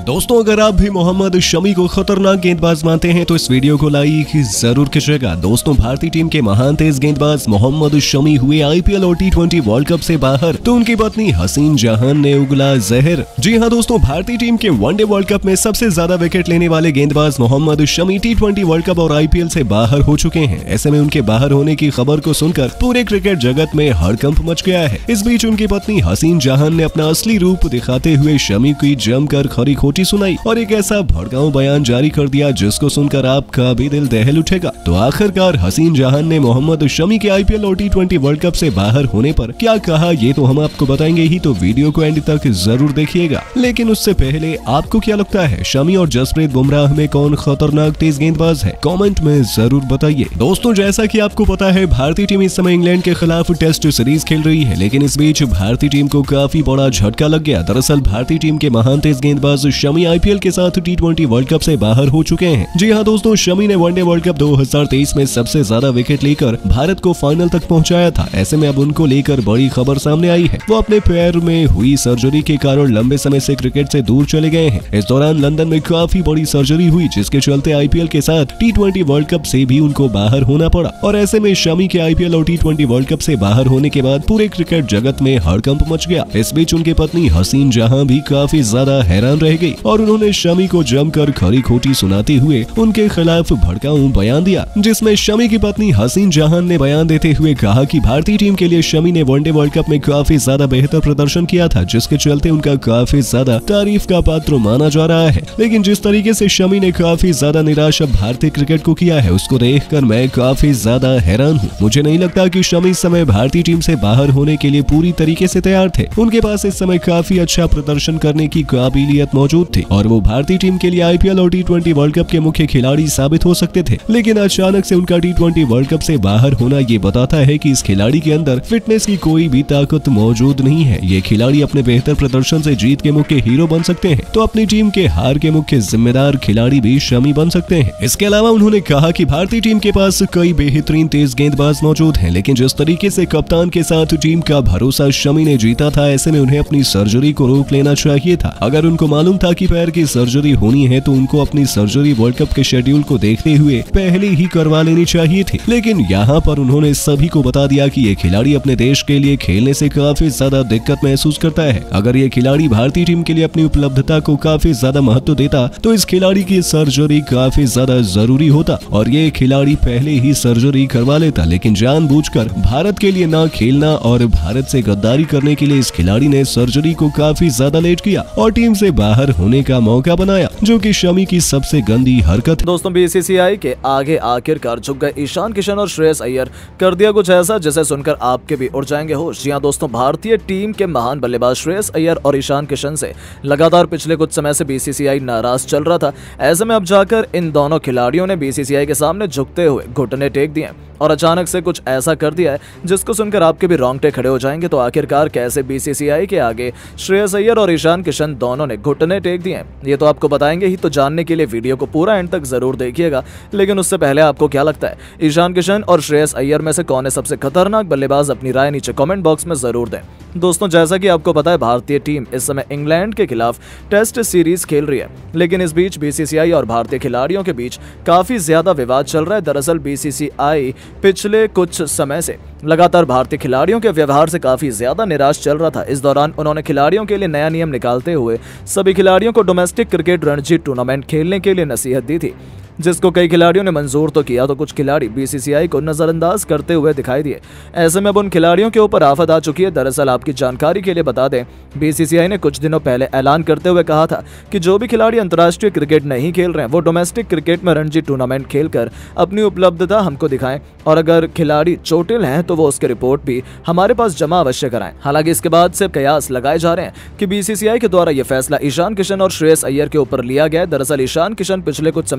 दोस्तों, अगर आप भी मोहम्मद शमी को खतरनाक गेंदबाज मानते हैं तो इस वीडियो को लाइक जरूर कीजिएगा। दोस्तों, भारतीय टीम के महान तेज गेंदबाज मोहम्मद शमी हुए आईपीएल और टी20 वर्ल्ड कप से बाहर तो उनकी पत्नी हसीन जहान ने उगला जहर। जी हां दोस्तों, भारतीय टीम के वनडे वर्ल्ड कप में सबसे ज्यादा विकेट लेने वाले गेंदबाज मोहम्मद शमी टी20 वर्ल्ड कप और आईपीएल से बाहर हो चुके हैं। ऐसे में उनके बाहर होने की खबर को सुनकर पूरे क्रिकेट जगत में हड़कंप मच गया है। इस बीच उनकी पत्नी हसीन जहान ने अपना असली रूप दिखाते हुए शमी की जमकर खरी खोटी सुनाई और एक ऐसा भड़काऊ बयान जारी कर दिया जिसको सुनकर आपका भी दिल दहल उठेगा। तो आखिरकार हसीन जहान ने मोहम्मद शमी के आईपीएल और टी20 वर्ल्ड कप से बाहर होने पर क्या कहा, ये तो हम आपको बताएंगे ही, तो वीडियो को एंड तक जरूर देखिएगा। लेकिन उससे पहले आपको क्या लगता है, शमी और जसप्रीत बुमराह में कौन खतरनाक तेज गेंदबाज है? कमेंट में जरूर बताइए। दोस्तों, जैसा कि आपको पता है, भारतीय टीम इस समय इंग्लैंड के खिलाफ टेस्ट सीरीज खेल रही है, लेकिन इस बीच भारतीय टीम को काफी बड़ा झटका लग गया। दरअसल भारतीय टीम के महान तेज गेंदबाज शमी आईपीएल के साथ टी20 वर्ल्ड कप से बाहर हो चुके हैं। जी हां दोस्तों, शमी ने वनडे वर्ल्ड कप 2023 में सबसे ज्यादा विकेट लेकर भारत को फाइनल तक पहुंचाया था। ऐसे में अब उनको लेकर बड़ी खबर सामने आई है। वो अपने पैर में हुई सर्जरी के कारण लंबे समय से क्रिकेट से दूर चले गए हैं। इस दौरान लंदन में काफी बड़ी सर्जरी हुई, जिसके चलते आईपीएल के साथ टी20 वर्ल्ड कप से भी उनको बाहर होना पड़ा। और ऐसे में शमी के आईपीएल और टी20 वर्ल्ड कप से बाहर होने के बाद पूरे क्रिकेट जगत में हड़कंप मच गया। इस बीच उनकी पत्नी हसीन जहां भी काफी ज्यादा हैरान रह गई और उन्होंने शमी को जमकर खरी खोटी सुनाते हुए उनके खिलाफ भड़काऊ बयान दिया, जिसमें शमी की पत्नी हसीन जहान ने बयान देते हुए कहा कि भारतीय टीम के लिए शमी ने वनडे वर्ल्ड कप में काफी ज्यादा बेहतर प्रदर्शन किया था, जिसके चलते उनका काफी ज्यादा तारीफ का पात्र माना जा रहा है। लेकिन जिस तरीके से शमी ने काफी ज्यादा निराश भारतीय क्रिकेट को किया है, उसको देखकर मैं काफी ज्यादा हैरान हूँ। मुझे नहीं लगता कि शमी इस समय भारतीय टीम से बाहर होने के लिए पूरी तरीके से तैयार थे। उनके पास इस समय काफी अच्छा प्रदर्शन करने की काबिलियत मौजूद थी और वो भारतीय टीम के लिए आईपीएल और टी20 वर्ल्ड कप के मुख्य खिलाड़ी साबित हो सकते थे। लेकिन अचानक से उनका टी20 वर्ल्ड कप से बाहर होना ये बताता है कि इस खिलाड़ी के अंदर फिटनेस की कोई भी ताकत मौजूद नहीं है। ये खिलाड़ी अपने बेहतर प्रदर्शन से जीत के मुख्य हीरो बन सकते हैं, तो अपनी टीम के हार के मुख्य जिम्मेदार खिलाड़ी भी शमी बन सकते हैं। इसके अलावा उन्होंने कहा कि भारतीय टीम के पास कई बेहतरीन तेज गेंदबाज मौजूद हैं, लेकिन जिस तरीके से कप्तान के साथ टीम का भरोसा शमी ने जीता था, ऐसे में उन्हें अपनी सर्जरी को रोक लेना चाहिए था। अगर उनको मालूम था कि पैर की सर्जरी होनी है तो उनको अपनी सर्जरी वर्ल्ड कप के शेड्यूल को देखते हुए पहले ही करवा लेनी चाहिए थी। लेकिन यहाँ पर उन्होंने सभी को बता दिया कि ये खिलाड़ी अपने देश के लिए खेलने से काफी ज्यादा दिक्कत महसूस करता है। अगर ये खिलाड़ी भारतीय टीम के लिए अपनी उपलब्धता को काफी ज्यादा महत्व देता तो इस खिलाड़ी की सर्जरी काफी ज्यादा जरूरी होता और ये खिलाड़ी पहले ही सर्जरी करवा लेता। लेकिन जानबूझकर भारत के लिए ना खेलना और भारत से गद्दारी करने के लिए इस खिलाड़ी ने सर्जरी को काफी ज्यादा लेट किया और टीम से बाहर होने का मौका बनाया, जो कि शमी की सबसे गंदी हरकत है। दोस्तों, बीसीसीआई के आगे आखिरकार झुक गए ईशान किशन और श्रेयस अय्यर। कर दिया कुछ ऐसा जिसे सुनकर आपके भी उड़ जाएंगे होश। जी हां दोस्तों, भारतीय टीम के महान बल्लेबाज श्रेयस अय्यर और ईशान किशन से लगातार पिछले कुछ समय से बीसीसीआई नाराज चल रहा था। ऐसे में अब जाकर इन दोनों खिलाड़ियों ने बीसीसीआई के सामने झुकते हुए घुटने टेक दिए और अचानक से कुछ ऐसा कर दिया है जिसको सुनकर आपके भी रोंगटे खड़े हो जाएंगे। तो आखिरकार कैसे बीसीसीआई के आगे श्रेयस अय्यर और ईशान किशन दोनों ने घुटने टेक दिए, ये तो आपको बताएंगे ही। तो जानने के लिए वीडियो को पूरा एंड तक जरूर देखिएगा। लेकिन उससे पहले आपको क्या लगता है, ईशान किशन और श्रेयस अय्यर में से कौन है सबसे खतरनाक बल्लेबाज? अपनी राय नीचे कमेंट बॉक्स में जरूर दें। दोस्तों, जैसा कि आपको पता है, भारतीय टीम इस समय इंग्लैंड के खिलाफ टेस्ट सीरीज खेल रही है, लेकिन इस बीच बीसीसीआई और भारतीय खिलाड़ियों के बीच काफी ज्यादा विवाद चल रहा है। दरअसल बीसीसीआई पिछले कुछ समय से लगातार भारतीय खिलाड़ियों के व्यवहार से काफी ज्यादा निराश चल रहा था। इस दौरान उन्होंने खिलाड़ियों के लिए नया नियम निकालते हुए सभी खिलाड़ियों को डोमेस्टिक क्रिकेट रणजी टूर्नामेंट खेलने के लिए नसीहत दी थी, जिसको कई खिलाड़ियों ने मंजूर तो किया, तो कुछ खिलाड़ी बीसीसीआई को नजरअंदाज करते हुए दिखाई दिए। ऐसे में अब उन खिलाड़ियों के ऊपर आफत आ चुकी है। दरअसल आपकी जानकारी के लिए बता दें, बीसीसीआई ने कुछ दिनों पहले ऐलान करते हुए कहा था कि जो भी खिलाड़ी अंतर्राष्ट्रीय क्रिकेट नहीं खेल रहे हैं वो डोमेस्टिक क्रिकेट में रणजी टूर्नामेंट खेलकर अपनी उपलब्धता हमको दिखाएं और अगर खिलाड़ी चोटिल हैं तो वो उसकी रिपोर्ट भी हमारे पास जमा अवश्य कराएं। हालांकि इसके बाद से कयास लगाए जा रहे हैं कि बीसीसीआई के द्वारा यह फैसला ईशान किशन और श्रेयस अय्यर के ऊपर लिया गया है। दरअसल ईशान किशन पिछले कुछ समय से क्रिकेट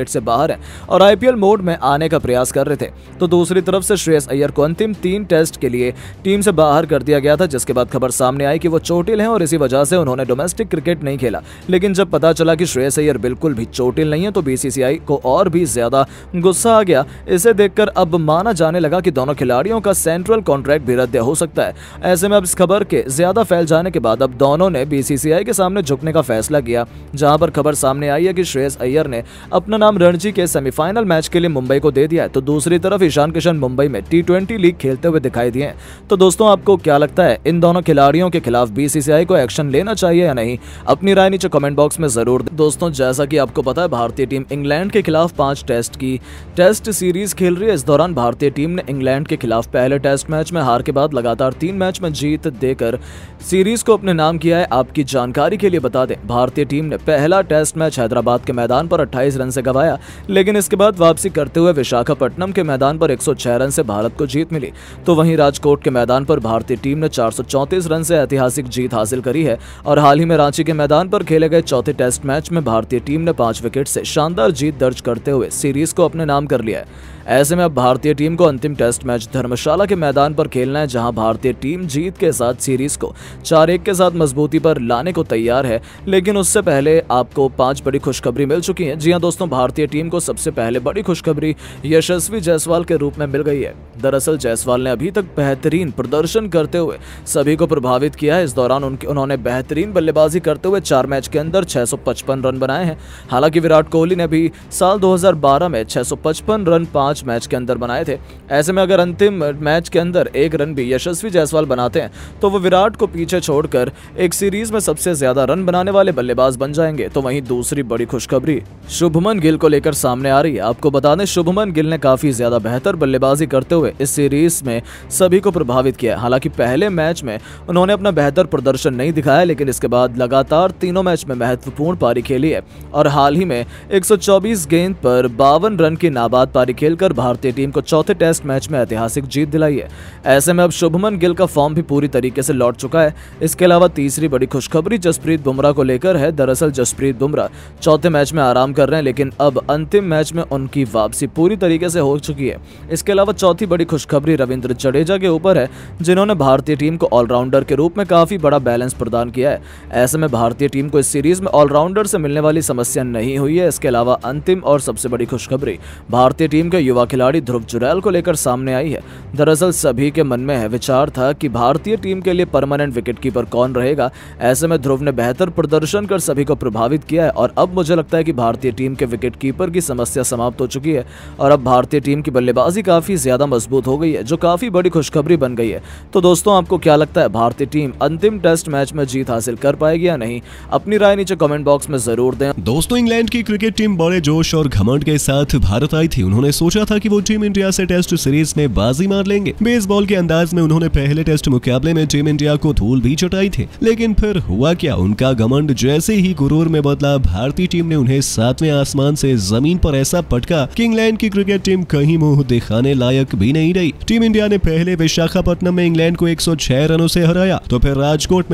क्रिकेट से बाहर हैं और आईपीएल मोड में आने का प्रयास कर रहे थे। तो दूसरी तरफ से श्रेयस अय्यर को अंतिम 3 टेस्ट के लिए टीम से बाहर कर दिया गया था, जिसके बाद खबर सामने आई कि वो चोटिल हैं और इसी वजह से उन्होंने डोमेस्टिक क्रिकेट नहीं खेला। लेकिन जब पता चला कि श्रेयस अय्यर बिल्कुल भी चोटिल नहीं है तो बीसीसीआई को और भी ज्यादा गुस्सा आ गया। इसे देखकर अब माना जाने लगा कि दोनों खिलाड़ियों का सेंट्रल कॉन्ट्रैक्ट भी रद्द हो सकता है। ऐसे में अब इस खबर के ज्यादा फैल जाने के बाद अब दोनों ने बीसीसीआई के सामने झुकने का फैसला किया, जहां पर खबर सामने आई है कि श्रेयस अय्यर ने अपना नाम रणजी के सेमीफाइनल मैच के लिए मुंबई को दे दिया है। तो दूसरी तरफ ईशान किशन मुंबई में T20 लीग खेलते हुए दिखाई दिए हैं। तो दोस्तों आपको क्या लगता है, इन दोनों खिलाड़ियों के खिलाफ बीसीसीआई को एक्शन लेना चाहिए या नहीं? अपनी राय नीचे कमेंट बॉक्स में जरूर दें। दोस्तों जैसा कि आपको पता है, भारतीय टीम इंग्लैंड के खिलाफ 5 टेस्ट की टेस्ट सीरीज खेल रही है। इस दौरान भारतीय टीम ने इंग्लैंड के खिलाफ पहले टेस्ट मैच में हार के बाद लगातार 3 मैच में जीत देकर सीरीज को अपने नाम किया है। आपकी जानकारी के लिए बता दें, भारतीय टीम ने पहला टेस्ट मैच हैदराबाद के मैदान पर 28 रन से गंवाया, लेकिन इसके बाद वापसी करते हुए विशाखापट्टनम के मैदान पर 106 रन से भारत को जीत मिली। तो वहीं राजकोट के मैदान पर भारतीय टीम ने 434 रन से ऐतिहासिक जीत हासिल करी है और हाल ही में रांची के मैदान पर खेले गए चौथे टेस्ट मैच में भारतीय टीम ने 5 विकेट से शानदार जीत दर्ज करते हुए सीरीज को अपने नाम कर लिया है। ऐसे में अब भारतीय टीम को अंतिम टेस्ट मैच धर्मशाला के मैदान पर खेलना है, जहां भारतीय टीम जीत के साथ सीरीज को 4-1 के साथ मजबूती पर लाने को तैयार है। लेकिन उससे पहले आपको 5 बड़ी खुशखबरी मिल चुकी हैं। जी हां दोस्तों, भारतीय टीम को सबसे पहले बड़ी खुशखबरी यशस्वी जायसवाल के रूप में मिल गई है। दरअसल जायसवाल ने अभी तक बेहतरीन प्रदर्शन करते हुए सभी को प्रभावित किया है। इस दौरान उन्होंने बेहतरीन बल्लेबाजी करते हुए 4 मैच के अंदर 655 रन बनाए हैं। हालांकि विराट कोहली ने भी साल 2012 में 655 रन 5 मैच के अंदर बनाए थे। ऐसे में अगर अंतिम मैच के अंदर 1 रन भी यशस्वी जायसवाल बनाते हैं तो वो विराट को पीछे छोड़कर एक सीरीज में सबसे ज्यादा रन बनाने वाले बल्लेबाज बन जाएंगे। तो वहीं दूसरी बड़ी खुशखबरी शुभमन गिल को लेकर सामने आ रही है। आपको बता दें, शुभमन गिल ने काफी ज्यादा बेहतर बल्लेबाजी करते हुए इस सीरीज में सभी को प्रभावित किया। हालांकि पहले मैच में उन्होंने अपना बेहतर प्रदर्शन नहीं दिखाया, लेकिन इसके बाद लगातार तीनों मैच में महत्वपूर्ण पारी खेली है और हाल ही में 124 गेंद पर 52 रन की नाबाद पारी खेलकर भारतीय टीम को चौथे टेस्ट मैच में ऐतिहासिक जीत दिलाई है। ऐसे में अब शुभमन गिल का फॉर्म भी पूरी तरीके से लौट चुका है। इसके अलावा तीसरी बड़ी खुशखबरी जसप्रीत बुमराह को लेकर है। दरअसल जसप्रीत बुमराह चौथे मैच में आराम कर रहे हैं, लेकिन अब अंतिम मैच में उनकी वापसी पूरी तरीके से हो चुकी है। इसके अलावा चौथी बड़ी खुशखबरी रविंद्र जडेजा के ऊपर है, जिन्होंने भारतीय टीम को ऑलराउंडर के रूप में काफी बड़ा बैलेंस प्रदान किया है। ऐसे में भारतीय टीम को इस सीरीज में ऑलराउंडर से मिलने वाली समस्या नहीं हुई है। इसके अलावा अंतिम और सबसे बड़ी खुशखबरी भारतीय टीम के युवा खिलाड़ी ध्रुव जुरैल को लेकर सामने आई है। दरअसल सभी के मन में विचार था कि भारतीय टीम के लिए परमानेंट विकेटकीपर कौन रहेगा। ऐसे में ध्रुव ने बेहतर प्रदर्शन कर सभी को प्रभावित किया है और अब मुझे लगता है कि भारतीय टीम के विकेटकीपर की समस्या समाप्त हो चुकी है और अब भारतीय टीम की बल्लेबाजी काफी ज्यादा मजबूत हो गई है, जो काफी बड़ी खुशखबरी बन गई है। तो दोस्तों आपको क्या लगता है, भारतीय टीम अंतिम टेस्ट मैच में जीत हासिल कर पाएगी या नहीं? अपनी राय नीचे कमेंट बॉक्स में जरूर दें। दोस्तों इंग्लैंड की क्रिकेट टीम बड़े जोश और घमंड के साथ भारत आई थी। उन्होंने सोचा था कि वो टीम इंडिया से टेस्ट सीरीज में बाजी मार लेंगे। बेसबॉल के अंदाज में उन्होंने पहले टेस्ट मुकाबले में टीम इंडिया को धूल भी चटाई थी, लेकिन फिर हुआ क्या, उनका घमंड जैसे ही गुरूर में बदला, भारतीय टीम ने उन्हें 7वें आसमान से जमीन पर ऐसा पटका कि इंग्लैंड की क्रिकेट टीम कहीं मुंह दिखाने लायक भी नहीं रही। टीम इंडिया ने पहले विशाखापट्टनम में इंग्लैंड को 106 रनों से हराया, तो फिर राजकोट में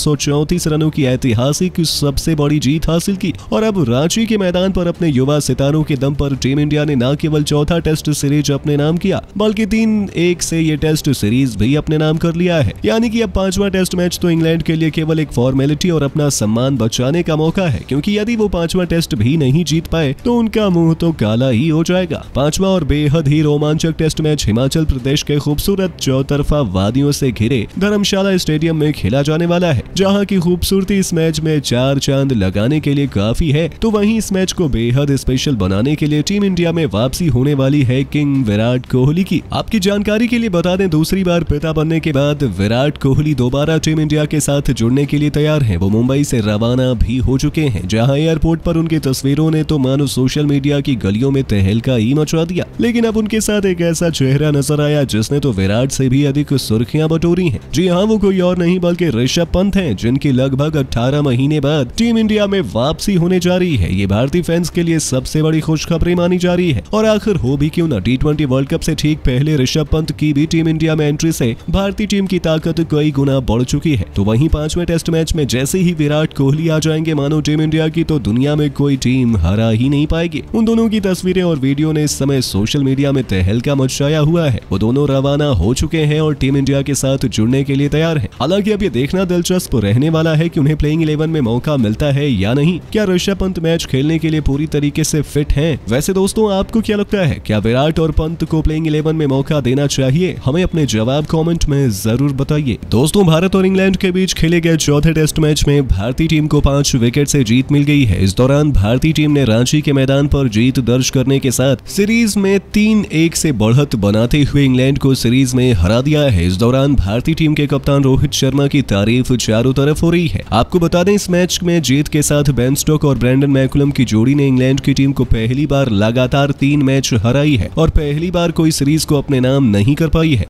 434 रनों की ऐतिहासिक सबसे बड़ी जीत हासिल की और अब रांची के मैदान पर अपने युवा सितारों के दम पर टीम इंडिया ने न केवल चौथा टेस्ट सीरीज अपने नाम किया, बल्कि 3-1 से ये टेस्ट सीरीज भी अपने नाम कर लिया है। यानी कि अब 5वां टेस्ट मैच तो इंग्लैंड के लिए केवल एक फॉर्मेलिटी और अपना सम्मान बचाने का मौका है, क्योंकि यदि वो 5वां टेस्ट भी नहीं जीत पाए तो उनका मुंह तो काला ही हो जाएगा। 5वां और बेहद ही रोमांचक टेस्ट मैच हिमाचल प्रदेश के खूबसूरत चौतरफा वादियों से घिरे धर्मशाला स्टेडियम में खेला जाने वाला है, जहां की खूबसूरती इस मैच में 4 चांद लगाने के लिए काफी है। तो वहीं इस मैच को बेहद स्पेशल बनाने के लिए टीम इंडिया में वापसी होने वाली है किंग विराट कोहली की। आपकी जानकारी के लिए बता दें, दूसरी बार पिता बनने के बाद विराट कोहली दोबारा टीम इंडिया के साथ जुड़ने के लिए तैयार हैं। वो मुंबई से रवाना भी हो चुके हैं, जहां एयरपोर्ट पर उनकी तस्वीरों ने तो मानो सोशल मीडिया की गलियों में तहलका ही मचा दिया। लेकिन अब उनके साथ एक ऐसा चेहरा नजर आया जिसने तो विराट से भी अधिक सुर्खियां बटोरी हैं। जी हाँ, वो कोई और नहीं बल्कि ऋषभ पंत हैं, जिनकी लगभग 18 महीने बाद टीम इंडिया में वापसी होने जा रही है। ये भारतीय फैंस के लिए सबसे बड़ी खुशखबरी मानी जा रही है और आखिर हो वो भी क्यों ना T20 वर्ल्ड कप से ठीक पहले ऋषभ पंत की भी टीम इंडिया में एंट्री से भारतीय टीम की ताकत कई गुना बढ़ चुकी है। तो वहीं 5वें टेस्ट मैच में जैसे ही विराट कोहली आ जाएंगे मानो टीम इंडिया की, तो दुनिया में कोई टीम हरा ही नहीं पाएगी। उन दोनों की तस्वीरें और वीडियो ने इस समय सोशल मीडिया में तहलका मचाया हुआ है। वो दोनों रवाना हो चुके हैं और टीम इंडिया के साथ जुड़ने के लिए तैयार हैं। हालांकि अब ये देखना दिलचस्प रहने वाला है कि उन्हें प्लेइंग 11 में मौका मिलता है या नहीं। क्या ऋषभ पंत मैच खेलने के लिए पूरी तरीके से फिट हैं? वैसे दोस्तों, आपको क्या लगता है, क्या विराट और पंत को प्लेइंग 11 में मौका देना चाहिए? हमें अपने जवाब कमेंट में जरूर बताइए। दोस्तों, भारत और इंग्लैंड के बीच खेले गए चौथे टेस्ट मैच में भारतीय टीम को 5 विकेट से जीत मिल गई है। इस दौरान भारतीय टीम ने रांची के मैदान पर जीत दर्ज करने के साथ सीरीज में 3-1 से बढ़त बनाते हुए इंग्लैंड को सीरीज में हरा दिया है। इस दौरान भारतीय टीम के कप्तान रोहित शर्मा की तारीफ चारों तरफ हो रही है। आपको बता दें, इस मैच में जीत के साथ बेन स्टोक और ब्रेंडन मैकुलम की जोड़ी ने इंग्लैंड की टीम को पहली बार लगातार 3 मैच हराई है और पहली बार कोई सीरीज को अपने नाम नहीं कर पाई है।